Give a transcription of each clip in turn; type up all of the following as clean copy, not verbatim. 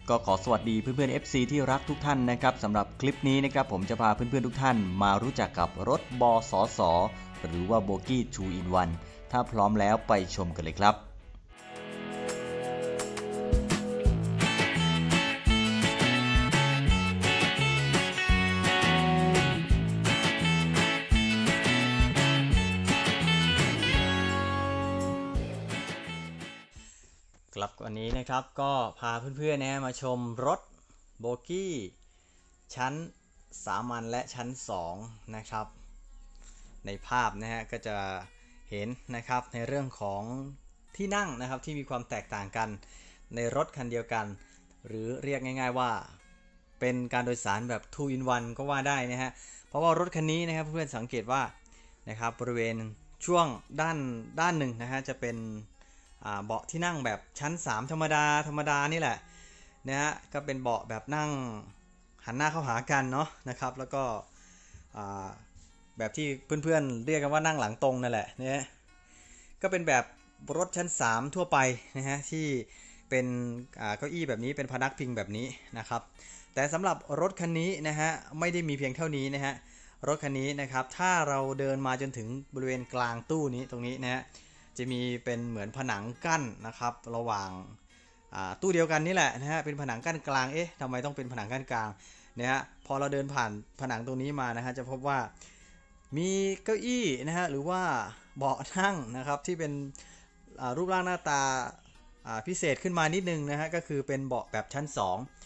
ก็ขอสวัสดีเพื่อนๆ FC ที่รักทุกท่านนะครับสำหรับคลิปนี้นะครับผมจะพาเพื่อนๆทุกท่านมารู้จักกับรถบสสหรือว่าโบกี้ 2 in 1ถ้าพร้อมแล้วไปชมกันเลยครับครับวันนี้นะครับก็พาเพื่อนๆมาชมรถโบกี้ชั้นสามัญและชั้น2นะครับในภาพนะฮะก็จะเห็นนะครับในเรื่องของที่นั่งนะครับที่มีความแตกต่างกันในรถคันเดียวกันหรือเรียกง่ายๆว่าเป็นการโดยสารแบบ 2 in 1ก็ว่าได้นะฮะเพราะว่ารถคันนี้นะครับเพื่อนๆสังเกตว่านะครับบริเวณช่วงด้านหนึ่งนะฮะจะเป็นเบาะที่นั่งแบบชั้น3ธรรมดานี่แหละนะฮะก็เป็นเบาะแบบนั่งหันหน้าเข้าหากันเนาะนะครับแล้วก็แบบที่เพื่อนๆเรียกกันว่านั่งหลังตรงนั่นแหละนะก็เป็นแบบรถชั้น3ทั่วไปนะฮะที่เป็นเก้าอี้แบบนี้เป็นพนักพิงแบบนี้นะครับแต่สำหรับรถคันนี้นะฮะไม่ได้มีเพียงเท่านี้นะฮะรถคันนี้นะครับถ้าเราเดินมาจนถึงบริเวณกลางตู้นี้ตรงนี้นะฮะจะมีเป็นเหมือนผนังกั้นนะครับระหว่างตู้เดียวกันนี่แหละนะฮะเป็นผนังกั้นกลางเอ๊ะทำไมต้องเป็นผนังกั้นกลางนะฮะพอเราเดินผ่านผนังตรงนี้มานะฮะจะพบว่ามีเก้าอี้นะฮะหรือว่าเบาะนั่งนะครับที่เป็นรูปร่างหน้าตาพิเศษขึ้นมานิดนึงนะฮะก็คือเป็นเบาะแบบชั้น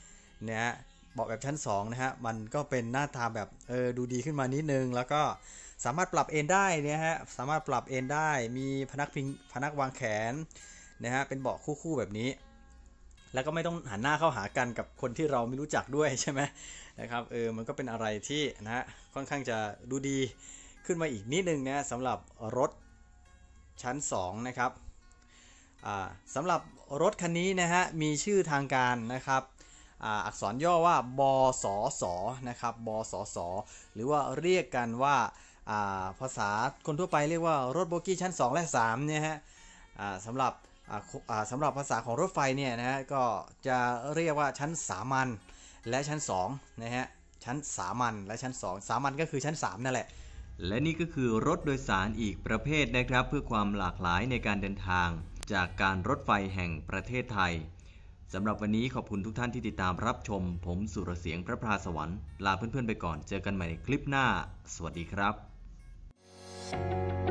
2นะฮะเบาะแบบชั้น2นะฮะมันก็เป็นหน้าตาแบบดูดีขึ้นมานิดนึงแล้วก็สามารถปรับเอนได้เนี่ยฮะสามารถปรับเอนได้มีพนักวางแขนนะฮะเป็นเบาะคู่แบบนี้แล้วก็ไม่ต้องหันหน้าเข้าหากันกับคนที่เราไม่รู้จักด้วยใช่ไหมนะครับมันก็เป็นอะไรที่นะฮะค่อนข้างจะดูดีขึ้นมาอีกนิดนึงนะสำหรับรถชั้น2นะครับสำหรับรถคันนี้นะฮะมีชื่อทางการนะครับอักษรย่อว่าบสสนะครับบสสหรือว่าเรียกกันว่าภาษาคนทั่วไปเรียกว่ารถโบกี้ชั้น2และ3เนี่ยฮะสำหรับภาษาของรถไฟเนี่ยนะฮะก็จะเรียกว่าชั้นสามัญและชั้น2นะฮะชั้นสามัญและชั้น2สามัญก็คือชั้น3นั่นแหละและนี่ก็คือรถโดยสารอีกประเภทนะครับเพื่อความหลากหลายในการเดินทางจากการรถไฟแห่งประเทศไทยสำหรับวันนี้ขอบคุณทุกท่านที่ติดตามรับชมผมสุรเสียงพระพราสวรรค์ลาเพื่อนๆไปก่อนเจอกันใหม่ในคลิปหน้าสวัสดีครับ